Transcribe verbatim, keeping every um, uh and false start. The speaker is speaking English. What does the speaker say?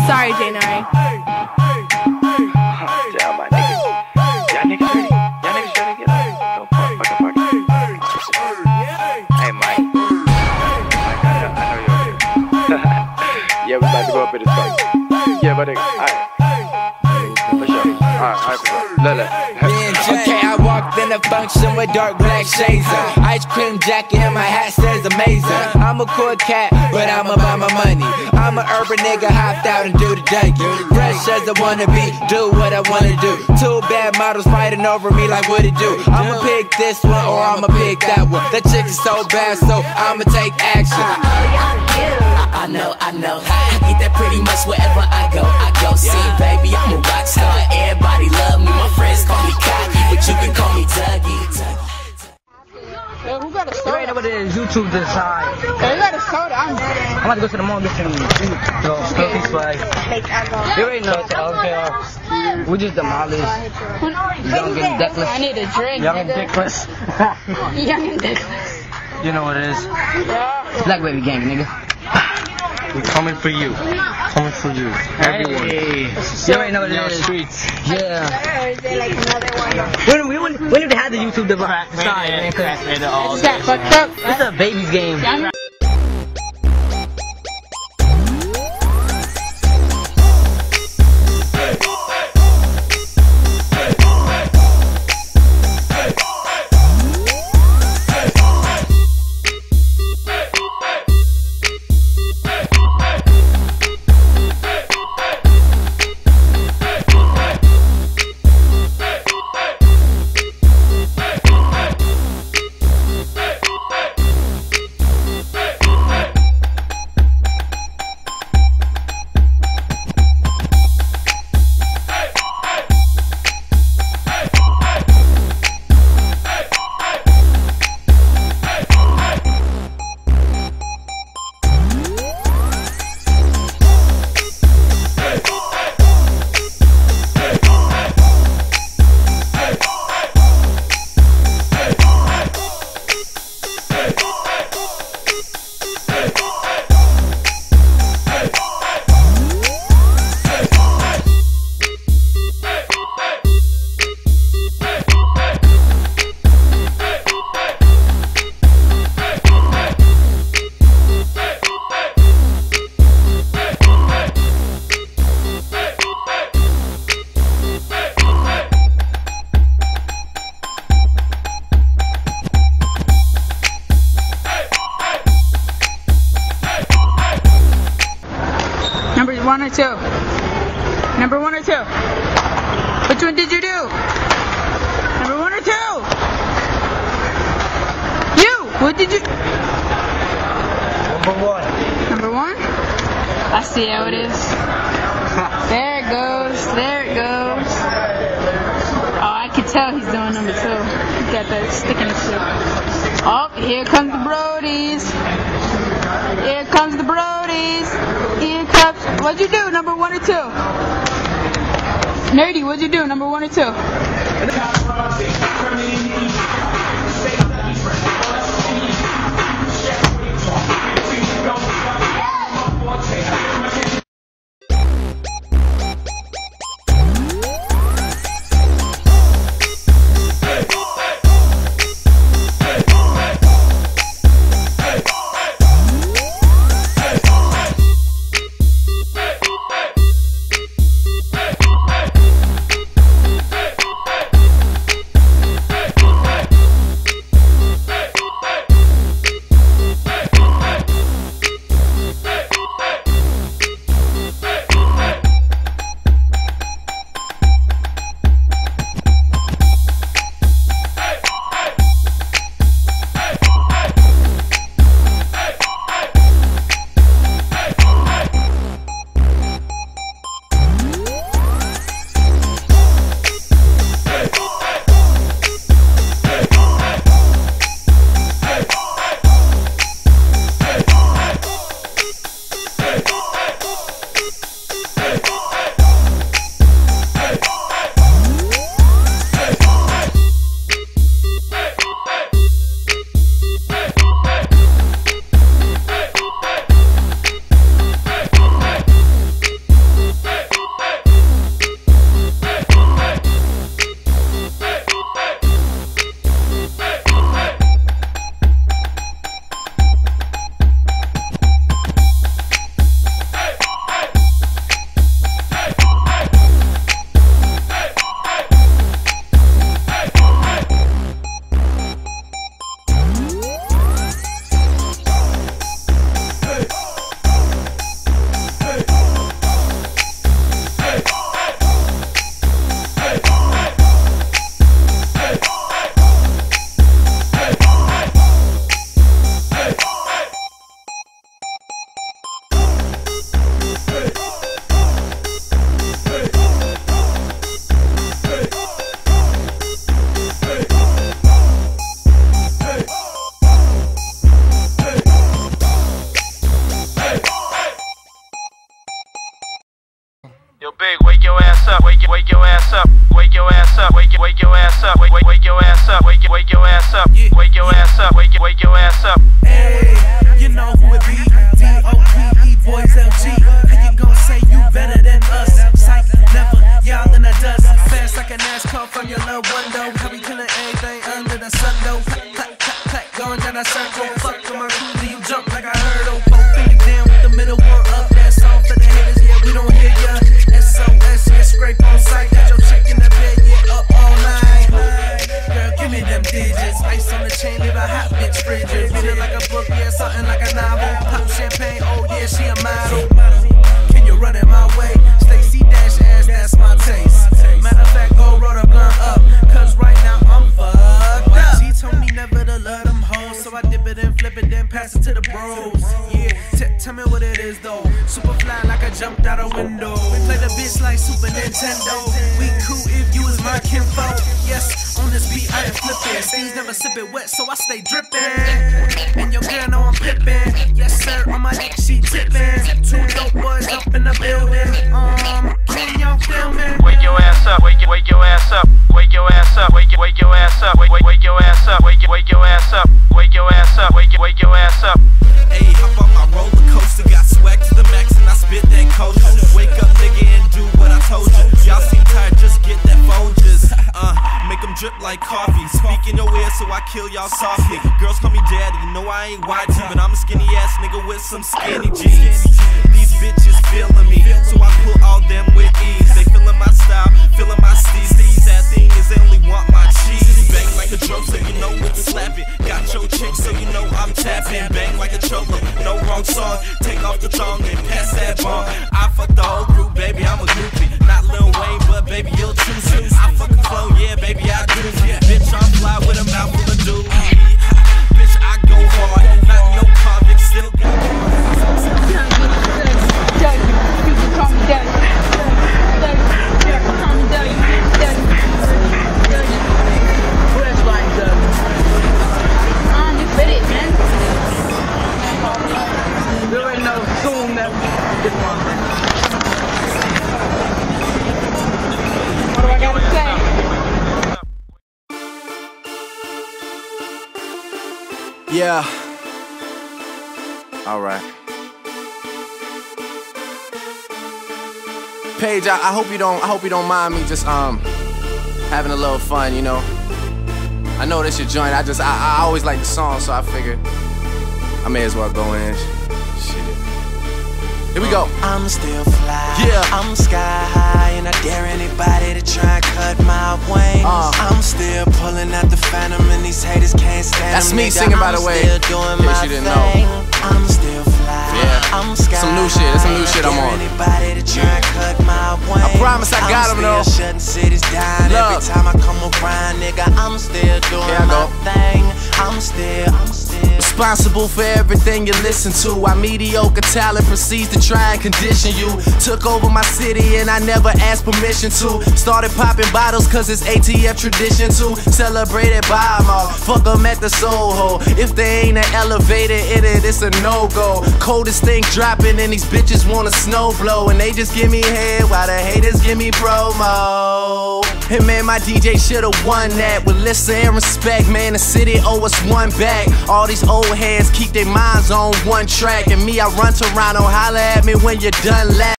Sorry, J nine. Damn, my niggas. Y'all niggas ready? Y'all niggas ready to get up? Go party, fucking party. Hey, Mike. Mike, I know, I know you're here. Yeah, we about to go up in this fight. Yeah, but nigga, alright. For sure. Alright, alright, for sure. Look, look. Okay, I walked in a function with dark black shades on. Ice cream jacket and my hat says amazing. I'm a cool cat, but I'm about my money. I'm an urban nigga, hopped out and do the dunky. Fresh as I wanna be, do what I wanna do. Two bad models fighting over me like what it do. I'ma pick this one or I'ma pick that one. That chick is so bad, so I'ma take action. I know, I know, I get that pretty much wherever I go. I go see, baby, I'm a rock star. Everybody love me, my friends call me cocky, but you can call me Dougie. Yo, who got a soda? You already know what it is. YouTube decide. Hey, you got a soda? I'm I'm about to go to the mall and get some food. So, Philippine swag. You already know it's L M K R. We just demolished. Young and Deckless. I need a drink. Young and Deckless. Young and Deckless. You know what it is. Yeah. Blakberry gang, nigga. We're coming for you. Coming for you. Everyone. Hey. You already know what it is. Streets. Yeah. Or is there like another one? We, we, wouldn't, we wouldn't even have the YouTube decide, man. Cause Just got fucked up. it's a baby's game. Number one or two? Number one or two? Which one did you do? Number one or two? You! What did you... Number one. Number one? I see how it is. There it goes. There it goes. Oh, I can tell he's doing number two. He got that sticking shit. Oh, here comes the Brodies. Here comes the Brodies. Here comes... What'd you do, number one or two? Nerdy, what'd you do, number one or two? big, wake your ass up, wake your, wake your ass up, wake your ass up, wake your, wake your ass up, wake, wake your ass up, wake your, wake your ass up, wake your ass up, wake your, wake your ass up. Hey, you know who it be? D O P E boys L G. How you gon' say you better than us? Psych, never, y'all in the dust. Fast like a NASCAR from your little window. How we killing everything under the sun though? Clap, clap, clap, clap, going down that circle. Fuck with my crew, do you jump like I heard oh. Four fingers down with the middle one up. That's all for the haters, yeah, we don't hear ya. S O S, yeah, scrape on sight. Got your chick in the bed, yeah, up all night. Girl, give me them digits. Ice on the chain, leave a hot bitch frigid. Read it like a book, yeah, something like a novel. Pop champagne, oh yeah, she a model. Can you run it my way? Stacy Dash ass, that's my taste. Matter of fact, go roll the blunt up, cause right now I'm fucked up. She told me never to love them hoes, so I dip it and flip it, then pass it to the bros. Yeah, tell me what it is though. Super fly like I jumped out a window. We play the bitch like Super Nintendo. We cool if you was my kinfolk. Yes, on this beat I am flipping. Steez never sip it wet, so I stay dripping. And your girl know I'm pippin'. Yes sir, on my dick she tippin'. Two dope boys up in the building. Um, can y'all feel me? Wake your ass up, wake your, wake your ass up, wake your ass up, wake your, wake your ass up, wake, wake, wake your ass up, wake your, wake your ass up, wake your ass up, wake your, wake your ass up. Hey, hop on my roller coaster, got swag to the max and I spit that culture. Wake up, nigga, and do what I told you. Y'all seem tired, just get that phone just uh, make them drip like coffee. Speak in your ear, so I kill y'all softly. Girls call me daddy, you know I ain't Y T, but I'm a skinny ass nigga with some skinny jeans. These bitches feeling me, so I pull all them with ease. They feeling my style, feeling my steez. The sad thing is they only want my cheese. Bang like a drum, so you know it's slapping. Got your chick, so you know I'm tapping. Bang like a cholo, no wrong song. Take off the thong and pass that bomb. I fuck the whole group, baby, I'm a groupie. Not Lil Wayne, but baby, you'll choose me. I fuck a flow, yeah, baby, I do. Bitch, I'm fly with a mouth full of dude. Bitch, I go hard, not no convict, still got Daddy, you can call me daddy. Daddy, yeah, call me daddy. Daddy, daddy. Fresh like that. On, you fit it, man. There ain't no soon that this one. What do I gotta say? Yeah. All right. Paige, I, I hope you don't. I hope you don't mind me just um having a little fun. You know. I know this your joint. I just I, I always like the song, so I figured I may as well go in. Shit. Here we go. I'm still fly. Yeah. I'm sky high, and I dare anybody to try and cut my wings. Uh. I'm still pulling out the phantom, and these haters can't stand That's them, me nigga. singing, by the I'm way, still doing in case my you didn't thing. know. I'm still fly. Yeah. I'm sky Some new shit. That's some new shit I'm on. Anybody to try and cut my wings. I promise I got him though. I'm still shutting cities down. Love. Every time I come around, nigga, I'm still doing Here I my go. thing. I'm still, I'm still Responsible for everything you listen to. Our mediocre talent proceeds to try and condition you. Took over my city and I never asked permission to. Started popping bottles cause it's A T F tradition to. Celebrated by them all. Fuck them at the Soho. If they ain't an elevator in it, it's a no-go. Coldest thing dropping and these bitches wanna snow blow. And they just give me head while the haters give me promo. And man, my D J should've won that. With listen and respect, man, the city owe us one back. All these old heads keep their minds on one track. And me, I run Toronto, holla at me when you're done laughing.